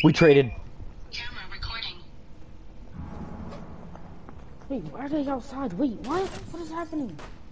We traded. Camera recording. Wait, why are they outside? Wait, what? What is happening?